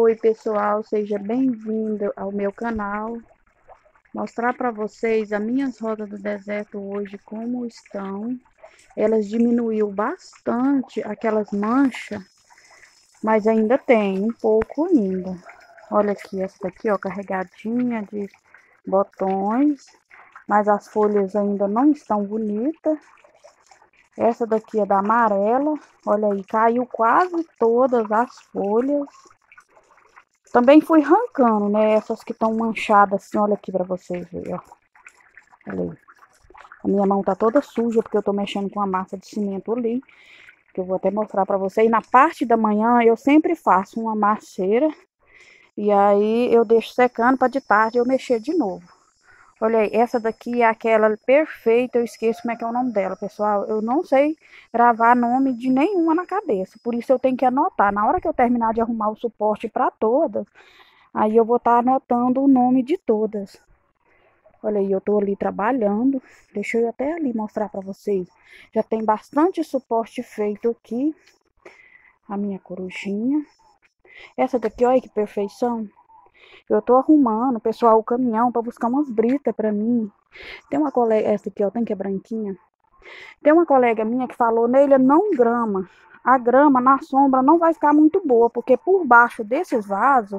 Oi pessoal, seja bem-vindo ao meu canal. Mostrar para vocês as minhas rodas do deserto hoje como estão. Elas diminuiu bastante aquelas manchas, mas ainda tem um pouco ainda. Olha aqui, essa daqui ó, carregadinha de botões, mas as folhas ainda não estão bonitas. Essa daqui é da amarela, olha aí, caiu quase todas as folhas. Também fui arrancando, né? Essas que estão manchadas assim, olha aqui pra vocês verem, ó. Olha aí. A minha mão tá toda suja porque eu tô mexendo com a massa de cimento ali, que eu vou até mostrar pra vocês. Na parte da manhã eu sempre faço uma masseira e aí eu deixo secando para de tarde eu mexer de novo. Olha aí, essa daqui é aquela perfeita, eu esqueço como é que é o nome dela, pessoal. Eu não sei gravar nome de nenhuma na cabeça, por isso eu tenho que anotar. Na hora que eu terminar de arrumar o suporte para todas, aí eu vou estar anotando o nome de todas. Olha aí, eu tô ali trabalhando. Deixa eu até ali mostrar para vocês. Já tem bastante suporte feito aqui. A minha corujinha. Essa daqui, olha que perfeição. Eu tô arrumando, pessoal, o caminhão para buscar umas britas para mim. Tem uma colega, essa aqui, ó, tem que é branquinha. Tem uma colega minha que falou nele, não grama. A grama na sombra não vai ficar muito boa, porque por baixo desses vasos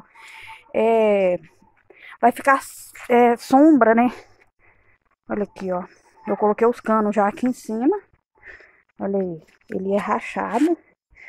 vai ficar sombra, né? Olha aqui, ó. Eu coloquei os canos já aqui em cima. Olha aí, ele é rachado.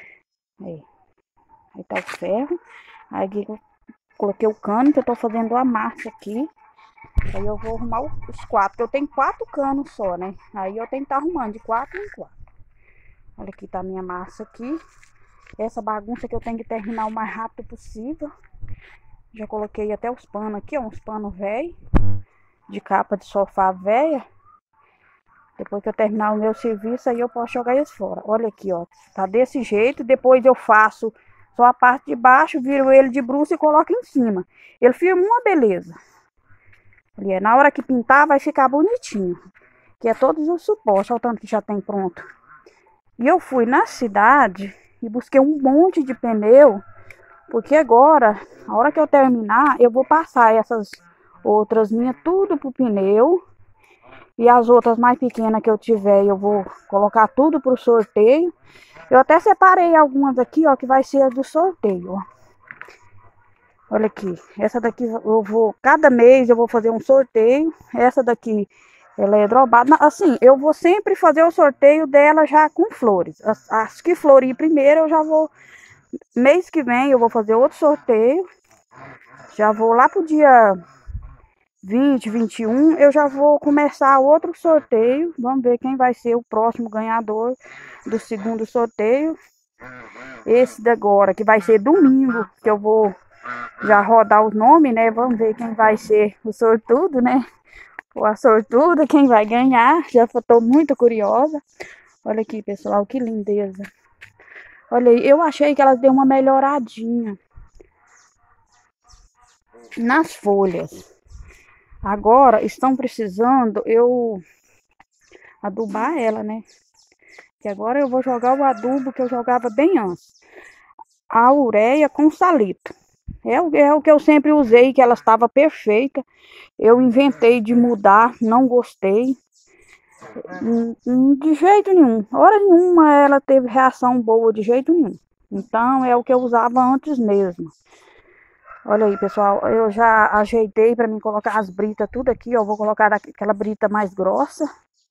Aí tá o ferro. Aí aqui eu coloquei o cano que eu tô fazendo a massa aqui. Aí eu vou arrumar os quatro. Eu tenho 4 canos só, né? Aí eu tenho que estar arrumando de 4 em 4. Olha aqui tá a minha massa aqui. Essa bagunça que eu tenho que terminar o mais rápido possível. Já coloquei até os panos aqui, ó. Uns panos velhos. De capa de sofá velha. Depois que eu terminar o meu serviço, aí eu posso jogar eles fora. Olha aqui, ó. Tá desse jeito. Depois eu faço só a parte de baixo, viro ele de bruço e coloco em cima. Ele firma uma beleza. Na hora que pintar vai ficar bonitinho. Que é todos os suportes, olha o tanto que já tem pronto. E eu fui na cidade e busquei um monte de pneu. Porque agora, a hora que eu terminar, eu vou passar essas outras minhas tudo pro pneu. E as outras mais pequenas que eu tiver, eu vou colocar tudo pro sorteio. Eu até separei algumas aqui, ó, que vai ser do sorteio, ó. Olha aqui, essa daqui eu vou, cada mês eu vou fazer um sorteio. Essa daqui, ela é drobada. Assim, eu vou sempre fazer o sorteio dela já com flores. As que florir primeiro eu já vou, mês que vem eu vou fazer outro sorteio. Já vou lá pro dia 20, 21, eu já vou começar outro sorteio. Vamos ver quem vai ser o próximo ganhador do segundo sorteio. Esse de agora, que vai ser domingo, que eu vou já rodar os nomes, né? Vamos ver quem vai ser o sortudo, né? Ou a sortuda, quem vai ganhar. Já estou muito curiosa. Olha aqui, pessoal, que lindeza. Olha aí, eu achei que elas deu uma melhoradinha nas folhas. Agora estão precisando eu adubar ela, né? Que agora eu vou jogar o adubo que eu jogava bem antes. A ureia com salito. É o que eu sempre usei, que ela estava perfeita. Eu inventei de mudar, não gostei. De jeito nenhum. Hora nenhuma ela teve reação boa, de jeito nenhum. Então é o que eu usava antes mesmo. Olha aí, pessoal, eu já ajeitei para mim colocar as britas tudo aqui, ó. Vou colocar aquela brita mais grossa.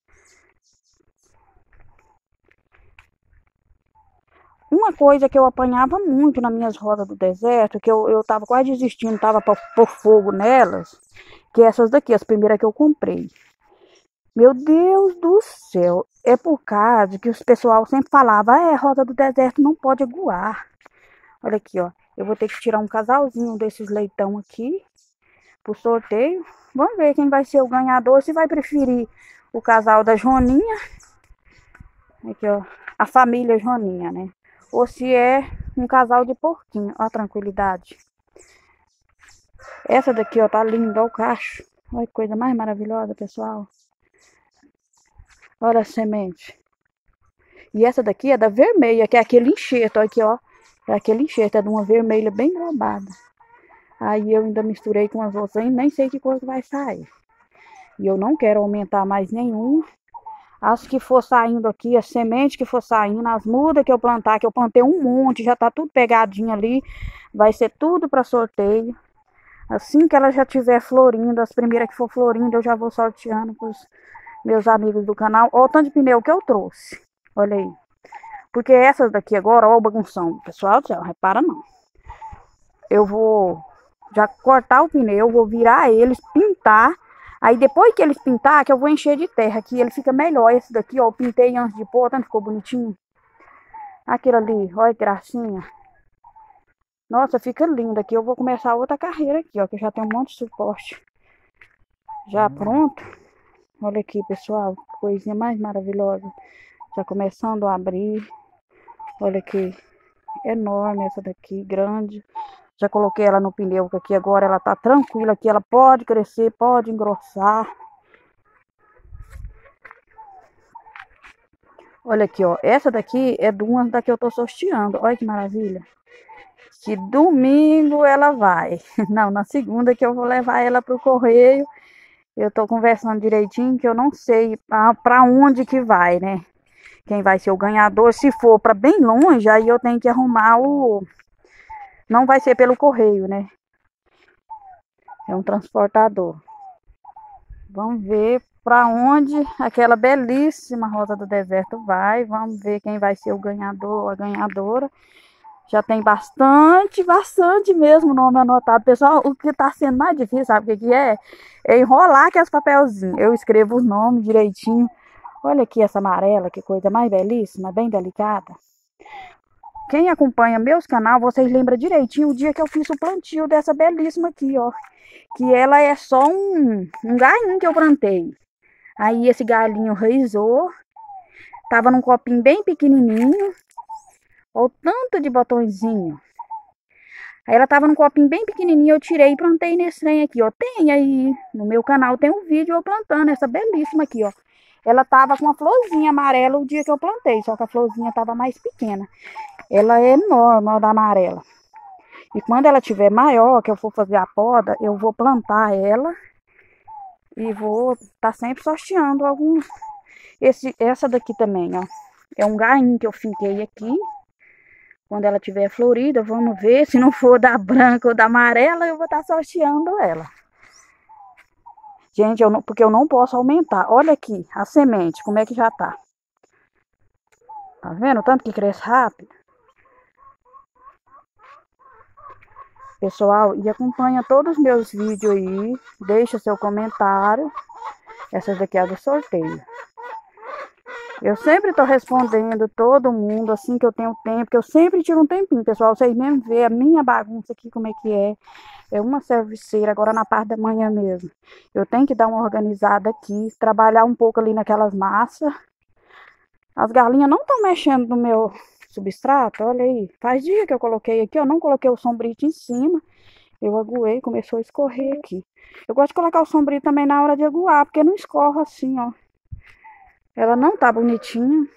Uma coisa que eu apanhava muito nas minhas rodas do deserto, que eu tava quase desistindo, tava por fogo nelas, que essas daqui, as primeiras que eu comprei. Meu Deus do céu, é por causa que os pessoal sempre falava, roda do deserto não pode aguar. Olha aqui, ó, eu vou ter que tirar um casalzinho desses leitão aqui pro sorteio. Vamos ver quem vai ser o ganhador, se vai preferir o casal da Joaninha, aqui ó, a família Joaninha, né? Ou se é um casal de porquinho. Ó a tranquilidade. Essa daqui, ó, tá linda, ó o cacho. Olha que coisa mais maravilhosa, pessoal. Olha a semente. E essa daqui é da vermelha, que é aquele enxerto, ó, aqui, ó. É aquele enxerto, é de uma vermelha bem globada. Aí eu ainda misturei com as outras, ainda nem sei que cor que vai sair. E eu não quero aumentar mais nenhum. As que for saindo aqui, as sementes que for saindo, as mudas que eu plantar, que eu plantei um monte, já tá tudo pegadinho ali. Vai ser tudo para sorteio. Assim que ela já tiver florindo, as primeiras que for florindo, eu já vou sorteando pros meus amigos do canal. Olha o tanto de pneu que eu trouxe. Olha aí. Porque essas daqui agora, ó o bagunção. Pessoal do céu, repara não. Eu vou já cortar o pneu, vou virar eles, pintar. Aí depois que eles pintar, que eu vou encher de terra, que ele fica melhor. Esse daqui, ó, eu pintei antes de pôr, tanto ficou bonitinho. Aquilo ali, olha que gracinha. Nossa, fica lindo aqui. Eu vou começar outra carreira aqui, ó, que já tem um monte de suporte já pronto. Olha aqui, pessoal, coisinha mais maravilhosa. Já começando a abrir. Olha aqui, enorme essa daqui, grande. Já coloquei ela no pneu, que aqui agora ela tá tranquila aqui, ela pode crescer, pode engrossar. Olha aqui, ó, essa daqui é de uma da que eu tô sorteando. Olha que maravilha. Que domingo ela vai. Não, na segunda que eu vou levar ela pro correio. Eu tô conversando direitinho que eu não sei para onde que vai, né? Quem vai ser o ganhador. Se for para bem longe, aí eu tenho que arrumar o... Não vai ser pelo correio, né? É um transportador. Vamos ver para onde aquela belíssima rosa do deserto vai. Vamos ver quem vai ser o ganhador ou a ganhadora. Já tem bastante mesmo nome anotado. Pessoal, o que tá sendo mais difícil, sabe o que é? É enrolar aqui os papelzinhos. Eu escrevo os nomes direitinho. Olha aqui essa amarela, que coisa mais belíssima, bem delicada. Quem acompanha meus canais, vocês lembram direitinho o dia que eu fiz o plantio dessa belíssima aqui, ó. Que ela é só um galinho que eu plantei. Aí esse galinho raizou. Tava num copinho bem pequenininho. Olha o tanto de botõezinho. Aí ela tava num copinho bem pequenininho, eu tirei e plantei nesse trem aqui, ó. Tem aí, no meu canal tem um vídeo eu plantando essa belíssima aqui, ó. Ela tava com uma florzinha amarela o dia que eu plantei, só que a florzinha tava mais pequena. Ela é enorme, ó, da amarela. E quando ela tiver maior, que eu for fazer a poda, eu vou plantar ela e vou tá sempre sorteando alguns. Essa daqui também, ó. É um gainho que eu finquei aqui. Quando ela tiver florida, vamos ver. Se não for da branca ou da amarela, eu vou estar sorteando ela. Gente, porque eu não posso aumentar. Olha aqui, a semente, como é que já tá. Tá vendo? Tanto que cresce rápido. Pessoal, e acompanha todos os meus vídeos aí. Deixa seu comentário. Essa daqui é a do sorteio. Eu sempre tô respondendo todo mundo assim que eu tenho tempo, que eu sempre tiro um tempinho, pessoal. Vocês mesmo vê a minha bagunça aqui, como é que é. É uma serviceira, agora na parte da manhã mesmo. Eu tenho que dar uma organizada aqui, trabalhar um pouco ali naquelas massas. As galinhas não estão mexendo no meu substrato, olha aí. Faz dia que eu coloquei aqui, eu não coloquei o sombrito em cima. Eu aguei, começou a escorrer aqui. Eu gosto de colocar o sombrito também na hora de aguar, porque não escorre assim, ó. Ela não tá bonitinha.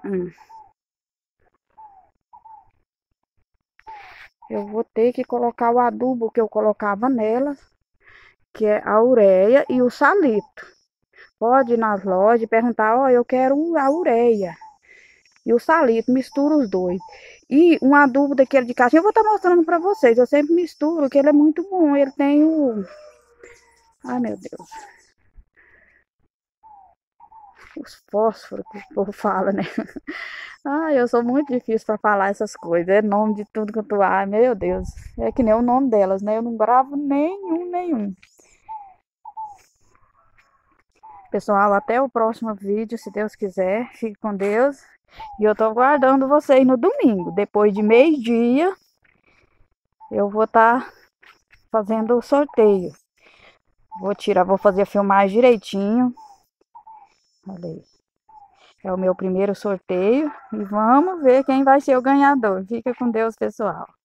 Eu vou ter que colocar o adubo que eu colocava nela, que é a ureia e o salito. Pode ir nas lojas e perguntar, ó, eu quero a ureia e o salito, mistura os dois. E um adubo daquele de casa, eu vou estar mostrando para vocês, eu sempre misturo, que ele é muito bom, ele tem o... Ai, meu Deus. Os fósforos que o povo fala, né? Ai, eu sou muito difícil para falar essas coisas. É nome de tudo que eu tô... Ai, meu Deus. É que nem o nome delas, né? Eu não gravo nenhum. Pessoal, até o próximo vídeo, se Deus quiser. Fique com Deus. E eu tô aguardando vocês no domingo. Depois de meio-dia, eu vou estar fazendo o sorteio. Vou fazer a filmagem direitinho. Olha aí. É o meu primeiro sorteio. E vamos ver quem vai ser o ganhador. Fica com Deus, pessoal.